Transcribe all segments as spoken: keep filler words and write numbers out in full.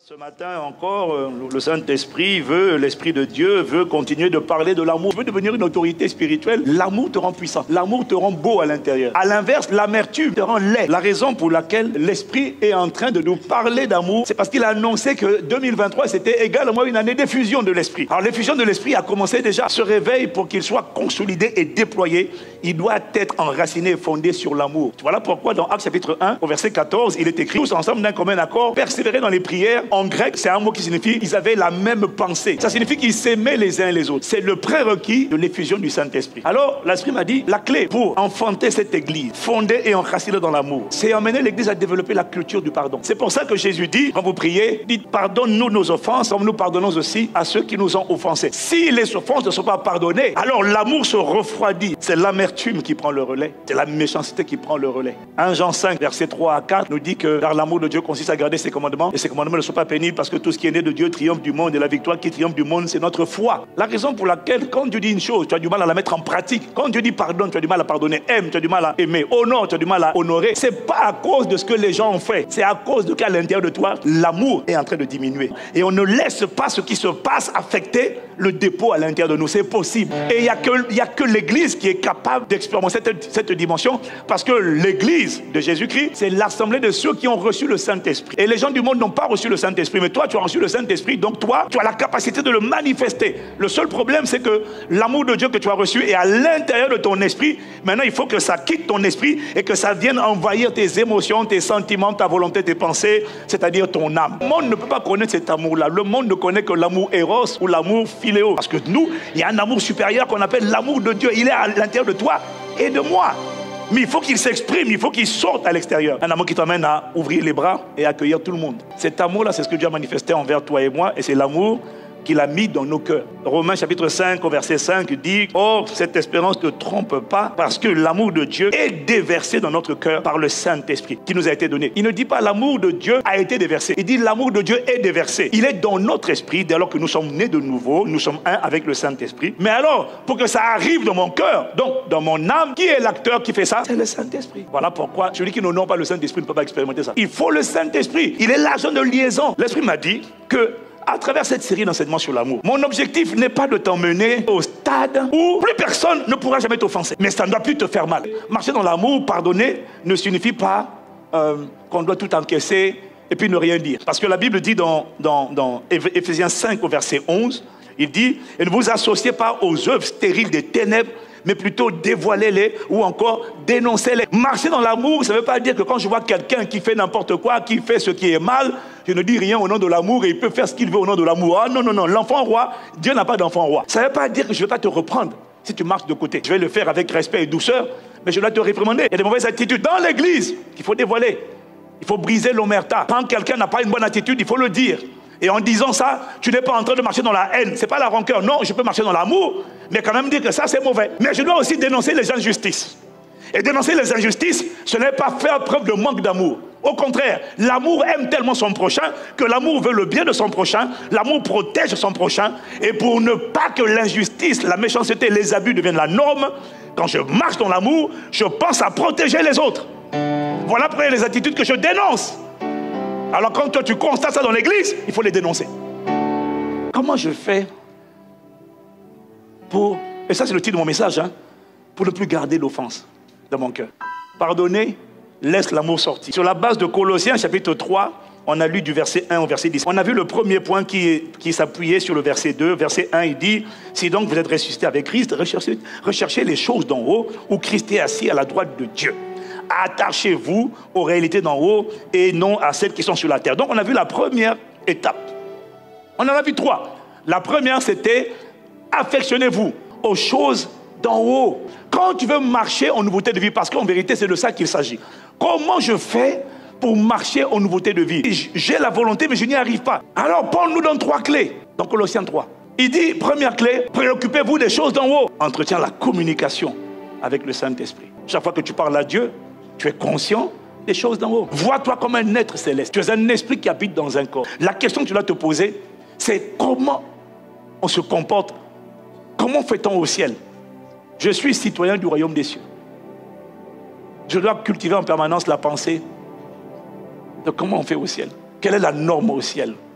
Ce matin encore, le Saint-Esprit veut, l'Esprit de Dieu veut continuer de parler de l'amour. Tu veux devenir une autorité spirituelle, l'amour te rend puissant. L'amour te rend beau à l'intérieur. À l'inverse, l'amertume te rend laid. La raison pour laquelle l'Esprit est en train de nous parler d'amour, c'est parce qu'il a annoncé que deux mille vingt-trois, c'était également une année d'effusion de l'Esprit. Alors l'effusion de l'Esprit a commencé déjà. Ce réveil, pour qu'il soit consolidé et déployé, il doit être enraciné et fondé sur l'amour. Voilà pourquoi dans Actes chapitre un, au verset quatorze, il est écrit, tous ensemble d'un commun accord, persévérer dans les prières. En grec, c'est un mot qui signifie qu'ils avaient la même pensée. Ça signifie qu'ils s'aimaient les uns les autres. C'est le prérequis de l'effusion du Saint-Esprit. Alors, l'Esprit m'a dit, la clé pour enfanter cette église, fonder et enraciner dans l'amour, c'est emmener l'église à développer la culture du pardon. C'est pour ça que Jésus dit, quand vous priez, dites pardonne-nous nos offenses, comme nous pardonnons aussi à ceux qui nous ont offensés. Si les offenses ne sont pas pardonnées, alors l'amour se refroidit. C'est l'amertume qui prend le relais. C'est la méchanceté qui prend le relais. un Jean cinq, versets trois à quatre, nous dit que car l'amour de Dieu consiste à garder ses commandements, et ses commandements ne sont pas pénibles, parce que tout ce qui est né de Dieu triomphe du monde, et la victoire qui triomphe du monde, c'est notre foi. La raison pour laquelle, quand Dieu dit une chose, tu as du mal à la mettre en pratique. Quand Dieu dit pardonne, tu as du mal à pardonner. Aime, tu as du mal à aimer. Honore, tu as du mal à honorer. C'est pas à cause de ce que les gens ont fait. C'est à cause de qu'à l'intérieur de toi, l'amour est en train de diminuer. Et on ne laisse pas ce qui se passe affecter le dépôt à l'intérieur de nous. C'est possible. Et il n'y a que, il y a que l'Église qui est capable d'expérimenter cette, cette dimension, parce que l'Église de Jésus-Christ, c'est l'assemblée de ceux qui ont reçu le Saint-Esprit. Et les gens du monde n'ont pas reçu le Saint-Esprit, mais toi, tu as reçu le Saint-Esprit, donc toi, tu as la capacité de le manifester. Le seul problème, c'est que l'amour de Dieu que tu as reçu est à l'intérieur de ton esprit. Maintenant, il faut que ça quitte ton esprit et que ça vienne envahir tes émotions, tes sentiments, ta volonté, tes pensées, c'est-à-dire ton âme. Le monde ne peut pas connaître cet amour-là. Le monde ne connaît que l'amour éros ou l'amour philéo. Parce que nous, il y a un amour supérieur qu'on appelle l'amour de Dieu. Il est à l'intérieur de toi et de moi. Mais il faut qu'il s'exprime, il faut qu'il sorte à l'extérieur. Un amour qui t'amène à ouvrir les bras et accueillir tout le monde. Cet amour-là, c'est ce que Dieu a manifesté envers toi et moi, et c'est l'amour qu'il a mis dans nos cœurs. Romains chapitre cinq, au verset cinq, dit « Or, cette espérance ne trompe pas, parce que l'amour de Dieu est déversé dans notre cœur par le Saint-Esprit qui nous a été donné. » Il ne dit pas « l'amour de Dieu a été déversé ». Il dit « l'amour de Dieu est déversé ». Il est dans notre esprit, dès lors que nous sommes nés de nouveau, nous sommes un avec le Saint-Esprit. Mais alors, pour que ça arrive dans mon cœur, donc dans mon âme, qui est l'acteur qui fait ça? C'est le Saint-Esprit. Voilà pourquoi celui qui n'honore pas le Saint-Esprit ne peut pas expérimenter ça. Il faut le Saint-Esprit. Il est l'agent de liaison. L'Esprit m'a dit que à travers cette série d'enseignements sur l'amour, mon objectif n'est pas de t'emmener au stade où plus personne ne pourra jamais t'offenser. Mais ça ne doit plus te faire mal. Marcher dans l'amour, pardonner, ne signifie pas euh, qu'on doit tout encaisser et puis ne rien dire. Parce que la Bible dit dans, dans, dans Éphésiens cinq au verset onze, il dit « Et ne vous associez pas aux œuvres stériles des ténèbres, mais plutôt dévoilez-les ou encore dénoncez-les. » Marcher dans l'amour, ça ne veut pas dire que quand je vois quelqu'un qui fait n'importe quoi, qui fait ce qui est mal, je ne dis rien au nom de l'amour et il peut faire ce qu'il veut au nom de l'amour. Ah non, non, non, l'enfant roi, Dieu n'a pas d'enfant roi. Ça ne veut pas dire que je ne vais pas te reprendre si tu marches de côté. Je vais le faire avec respect et douceur, mais je dois te réprimander. Il y a des mauvaises attitudes dans l'église qu'il faut dévoiler. Il faut briser l'omerta. Quand quelqu'un n'a pas une bonne attitude, il faut le dire. Et en disant ça, tu n'es pas en train de marcher dans la haine. Ce n'est pas la rancœur. Non, je peux marcher dans l'amour, mais quand même dire que ça, c'est mauvais. Mais je dois aussi dénoncer les injustices. Et dénoncer les injustices, ce n'est pas faire preuve de manque d'amour. Au contraire, l'amour aime tellement son prochain que l'amour veut le bien de son prochain. L'amour protège son prochain. Et pour ne pas que l'injustice, la méchanceté, les abus deviennent la norme, quand je marche dans l'amour, je pense à protéger les autres. Voilà pour les attitudes que je dénonce. Alors quand toi tu constates ça dans l'église, il faut les dénoncer. Comment je fais pour, et ça c'est le titre de mon message, hein, pour ne plus garder l'offense dans mon cœur. Pardonner, laisse l'amour sortir. Sur la base de Colossiens chapitre trois, on a lu du verset un au verset dix. On a vu le premier point qui, qui s'appuyait sur le verset deux. Verset un, il dit, si donc vous êtes ressuscité avec Christ, recherchez, recherchez les choses d'en haut, où Christ est assis à la droite de Dieu. Attachez-vous aux réalités d'en haut et non à celles qui sont sur la terre. Donc on a vu la première étape. On en a vu trois. La première, c'était affectionnez-vous aux choses d'en haut. Quand tu veux marcher en nouveauté de vie, parce qu'en vérité c'est de ça qu'il s'agit. Comment je fais pour marcher en nouveauté de vie? J'ai la volonté mais je n'y arrive pas. Alors Paul nous donne trois clés dans Colossiens trois. Il dit, première clé, préoccupez-vous des choses d'en haut. Entretiens la communication avec le Saint-Esprit. Chaque fois que tu parles à Dieu, tu es conscient des choses d'en haut. Vois-toi comme un être céleste. Tu es un esprit qui habite dans un corps. La question que tu dois te poser, c'est comment on se comporte, comment fait-on au ciel? Je suis citoyen du royaume des cieux. Je dois cultiver en permanence la pensée de comment on fait au ciel. Quelle est la norme au ciel?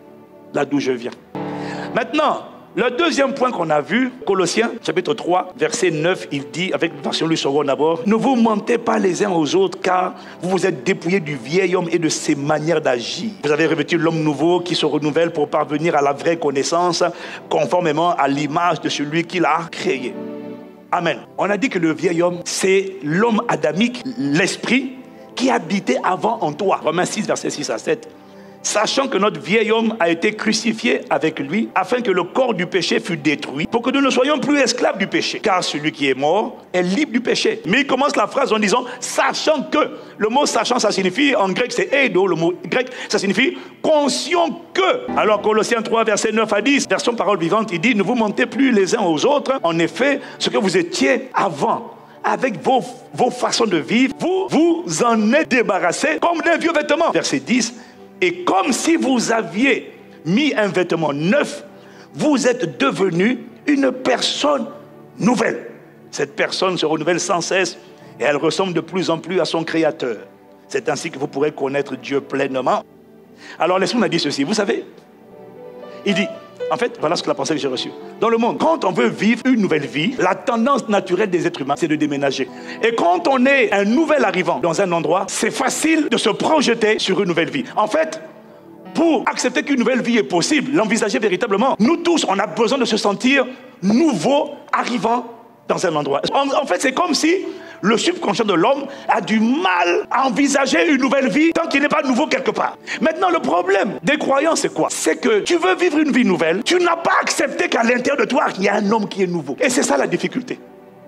là d'où je viens. Maintenant, le deuxième point qu'on a vu, Colossiens chapitre trois, verset neuf, il dit, avec version lui second d'abord, ne vous mentez pas les uns aux autres, car vous vous êtes dépouillés du vieil homme et de ses manières d'agir. Vous avez revêtu l'homme nouveau qui se renouvelle pour parvenir à la vraie connaissance, conformément à l'image de celui qui l'a créé. Amen. On a dit que le vieil homme, c'est l'homme adamique, l'esprit qui habitait avant en toi. Romains six, verset six à sept. Sachant que notre vieil homme a été crucifié avec lui, afin que le corps du péché fût détruit, pour que nous ne soyons plus esclaves du péché. Car celui qui est mort est libre du péché. Mais il commence la phrase en disant, sachant que. Le mot sachant, ça signifie, en grec c'est eido, le mot grec, ça signifie conscient que. Alors Colossiens trois, verset neuf à dix, version parole vivante, il dit, ne vous mentez plus les uns aux autres. En effet, ce que vous étiez avant, avec vos, vos façons de vivre, vous vous en êtes débarrassés comme d'un vieux vêtement. Verset dix, et comme si vous aviez mis un vêtement neuf, vous êtes devenu une personne nouvelle. Cette personne se renouvelle sans cesse et elle ressemble de plus en plus à son Créateur. C'est ainsi que vous pourrez connaître Dieu pleinement. Alors l'Esprit m'a dit ceci, vous savez, il dit, en fait, voilà ce que la pensée que j'ai reçue. Dans le monde, quand on veut vivre une nouvelle vie, la tendance naturelle des êtres humains, c'est de déménager. Et quand on est un nouvel arrivant dans un endroit, c'est facile de se projeter sur une nouvelle vie. En fait, pour accepter qu'une nouvelle vie est possible, l'envisager véritablement, nous tous, on a besoin de se sentir nouveau arrivant dans un endroit. En, en fait, c'est comme si le subconscient de l'homme a du mal à envisager une nouvelle vie tant qu'il n'est pas nouveau quelque part. Maintenant, le problème des croyants, c'est quoi? C'est que tu veux vivre une vie nouvelle, tu n'as pas accepté qu'à l'intérieur de toi, il y a un homme qui est nouveau. Et c'est ça la difficulté.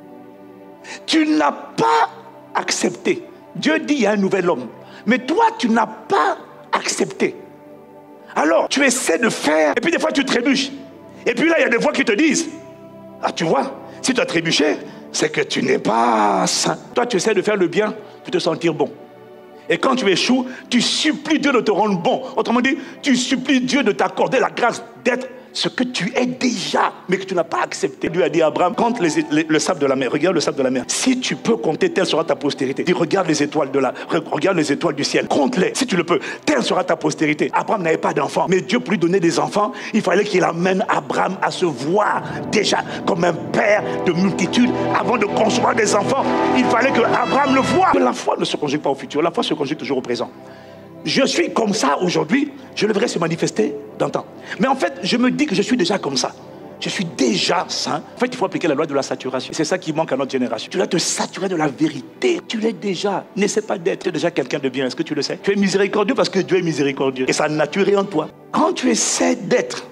Tu n'as pas accepté. Dieu dit il y a un nouvel homme. Mais toi, tu n'as pas accepté. Alors, tu essaies de faire, et puis des fois, tu trébuches. Et puis là, il y a des voix qui te disent, ah, tu vois, si tu as trébuché, c'est que tu n'es pas saint. Toi, tu essaies de faire le bien pour te sentir bon. Et quand tu échoues, tu supplies Dieu de te rendre bon. Autrement dit, tu supplies Dieu de t'accorder la grâce d'être ce que tu es déjà, mais que tu n'as pas accepté. Dieu a dit à Abraham, compte les, les, le sable de la mer, regarde le sable de la mer. Si tu peux compter, telle sera ta postérité. Dis, regarde les étoiles de la, regarde les étoiles du ciel, compte-les, si tu le peux, telle sera ta postérité. Abraham n'avait pas d'enfant, mais Dieu pour lui donner des enfants, il fallait qu'il amène Abraham à se voir déjà comme un père de multitude avant de concevoir des enfants. Il fallait que Abraham le voie. La foi ne se conjugue pas au futur, la foi se conjugue toujours au présent. Je suis comme ça aujourd'hui, je le verrai se manifester dans le temps. Mais en fait, je me dis que je suis déjà comme ça. Je suis déjà saint. En fait, il faut appliquer la loi de la saturation. C'est ça qui manque à notre génération. Tu dois te saturer de la vérité. Tu l'es déjà. N'essaie pas d'être. Tu es déjà quelqu'un de bien. Est-ce que tu le sais? Tu es miséricordieux parce que Dieu est miséricordieux. Et sa nature est en toi. Quand tu essaies d'être,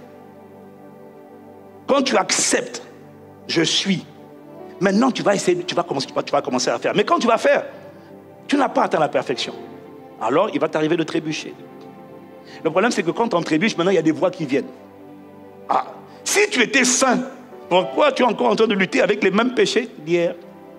quand tu acceptes, je suis. Maintenant, tu vas essayer, tu vas commencer, tu vas commencer à faire. Mais quand tu vas faire, tu n'as pas atteint la perfection. Alors, il va t'arriver de trébucher. Le problème, c'est que quand on trébuche, maintenant, il y a des voix qui viennent. Ah, si tu étais saint, pourquoi tu es encore en train de lutter avec les mêmes péchés d'hier?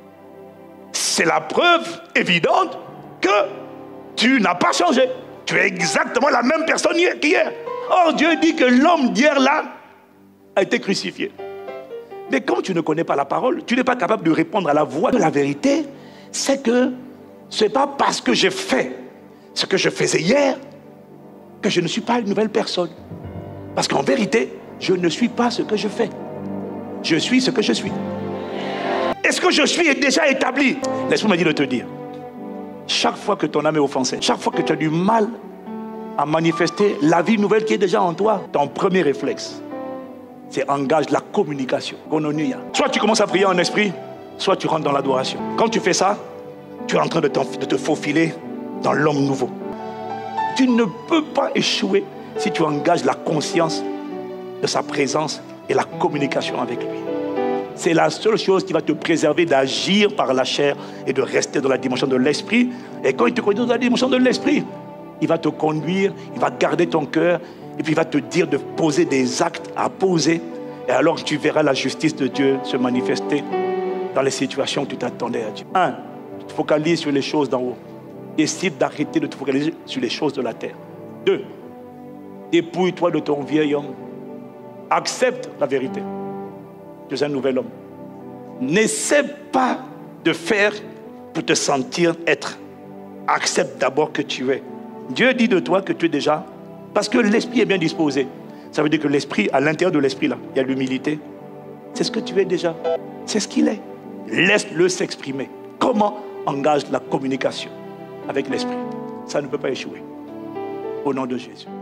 C'est la preuve évidente que tu n'as pas changé. Tu es exactement la même personne qu'hier. Or, Dieu dit que l'homme d'hier, là, a été crucifié. Mais comme tu ne connais pas la parole, tu n'es pas capable de répondre à la voix de la vérité. C'est que ce n'est pas parce que j'ai fait ce que je faisais hier que je ne suis pas une nouvelle personne. Parce qu'en vérité, je ne suis pas ce que je fais. Je suis ce que je suis. Et ce que je suis est déjà établi. Laisse-moi me dire de te dire, chaque fois que ton âme est offensée, chaque fois que tu as du mal à manifester la vie nouvelle qui est déjà en toi, ton premier réflexe, c'est engage la communication. Soit tu commences à prier en esprit, soit tu rentres dans l'adoration. Quand tu fais ça, tu es en train de, de te faufiler dans l'homme nouveau. Tu ne peux pas échouer si tu engages la conscience de sa présence et la communication avec lui. C'est la seule chose qui va te préserver d'agir par la chair et de rester dans la dimension de l'esprit. Et quand il te conduit dans la dimension de l'esprit, il va te conduire, il va garder ton cœur et puis il va te dire de poser des actes à poser. Et alors tu verras la justice de Dieu se manifester dans les situations où tu t'attendais à Dieu. Un, tu te focalises sur les choses d'en haut. Décide d'arrêter de te focaliser sur les choses de la terre. Deux, dépouille-toi de ton vieil homme. Accepte la vérité. Tu es un nouvel homme. N'essaie pas de faire pour te sentir être. Accepte d'abord que tu es. Dieu dit de toi que tu es déjà, parce que l'esprit est bien disposé. Ça veut dire que l'esprit, à l'intérieur de l'esprit, là, il y a l'humilité. C'est ce que tu es déjà. C'est ce qu'il est. Laisse-le s'exprimer. Comment engage la communication avec l'esprit? Ça ne peut pas échouer. Au nom de Jésus.